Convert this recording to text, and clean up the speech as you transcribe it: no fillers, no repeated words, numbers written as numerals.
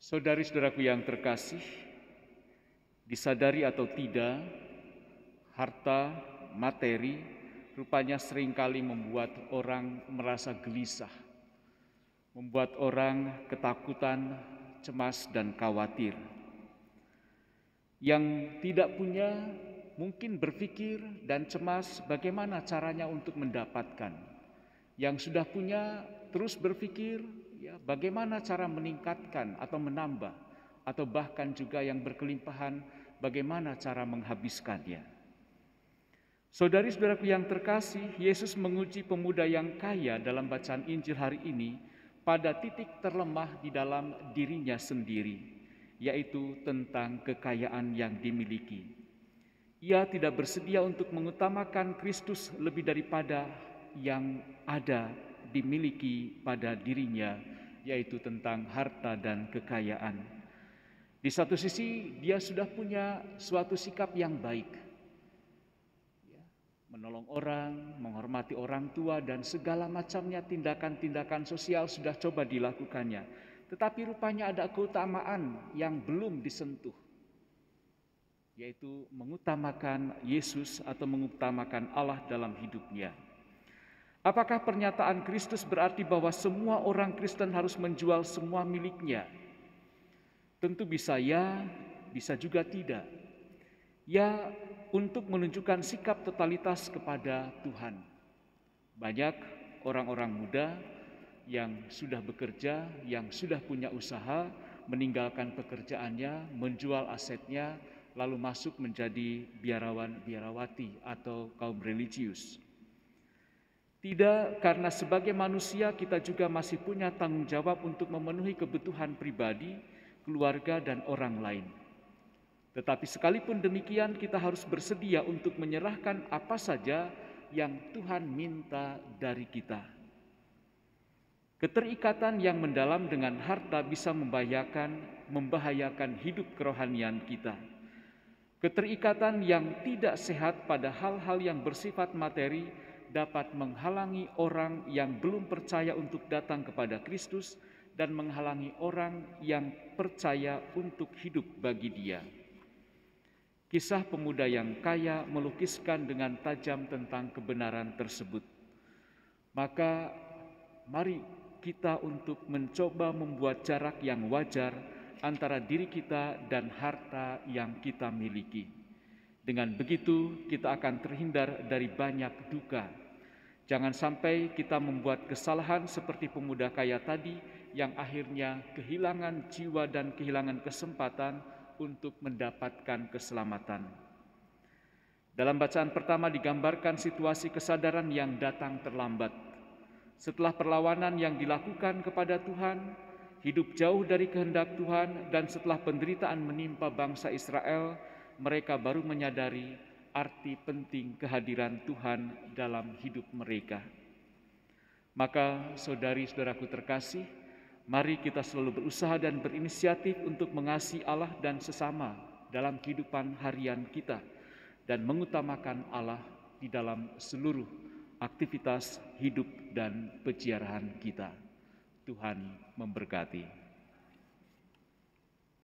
Saudari-saudaraku yang terkasih, disadari atau tidak, harta, materi, rupanya seringkali membuat orang merasa gelisah, membuat orang ketakutan, cemas, dan khawatir. Yang tidak punya mungkin berpikir dan cemas bagaimana caranya untuk mendapatkan. Yang sudah punya terus berpikir bagaimana cara meningkatkan atau menambah, atau bahkan juga yang berkelimpahan bagaimana cara menghabiskannya. Saudari-saudaraku yang terkasih, Yesus menguji pemuda yang kaya dalam bacaan Injil hari ini pada titik terlemah di dalam dirinya sendiri, yaitu tentang kekayaan yang dimiliki. Ia tidak bersedia untuk mengutamakan Kristus lebih daripada yang ada dimiliki pada dirinya, yaitu tentang harta dan kekayaan. Di satu sisi dia sudah punya suatu sikap yang baik, menolong orang, menghormati orang tua, dan segala macamnya tindakan-tindakan sosial sudah coba dilakukannya. Tetapi rupanya ada keutamaan yang belum disentuh, yaitu mengutamakan Yesus atau mengutamakan Allah dalam hidupnya. Apakah pernyataan Kristus berarti bahwa semua orang Kristen harus menjual semua miliknya? Tentu bisa ya, bisa juga tidak. Ya, untuk menunjukkan sikap totalitas kepada Tuhan. Banyak orang-orang muda yang sudah bekerja, yang sudah punya usaha, meninggalkan pekerjaannya, menjual asetnya, lalu masuk menjadi biarawan-biarawati atau kaum religius. Tidak, karena sebagai manusia kita juga masih punya tanggung jawab untuk memenuhi kebutuhan pribadi, keluarga, dan orang lain. Tetapi sekalipun demikian kita harus bersedia untuk menyerahkan apa saja yang Tuhan minta dari kita. Keterikatan yang mendalam dengan harta bisa membahayakan hidup kerohanian kita. Keterikatan yang tidak sehat pada hal-hal yang bersifat materi dapat menghalangi orang yang belum percaya untuk datang kepada Kristus dan menghalangi orang yang percaya untuk hidup bagi Dia. Kisah pemuda yang kaya melukiskan dengan tajam tentang kebenaran tersebut. Maka mari kita untuk mencoba membuat jarak yang wajar antara diri kita dan harta yang kita miliki. Dengan begitu kita akan terhindar dari banyak duka. Jangan sampai kita membuat kesalahan seperti pemuda kaya tadi yang akhirnya kehilangan jiwa dan kehilangan kesempatan untuk mendapatkan keselamatan. Dalam bacaan pertama digambarkan situasi kesadaran yang datang terlambat. Setelah perlawanan yang dilakukan kepada Tuhan, hidup jauh dari kehendak Tuhan, dan setelah penderitaan menimpa bangsa Israel, mereka baru menyadari arti penting kehadiran Tuhan dalam hidup mereka. Maka saudari-saudaraku terkasih, mari kita selalu berusaha dan berinisiatif untuk mengasihi Allah dan sesama dalam kehidupan harian kita dan mengutamakan Allah di dalam seluruh aktivitas hidup dan peziarahan kita. Tuhan memberkati.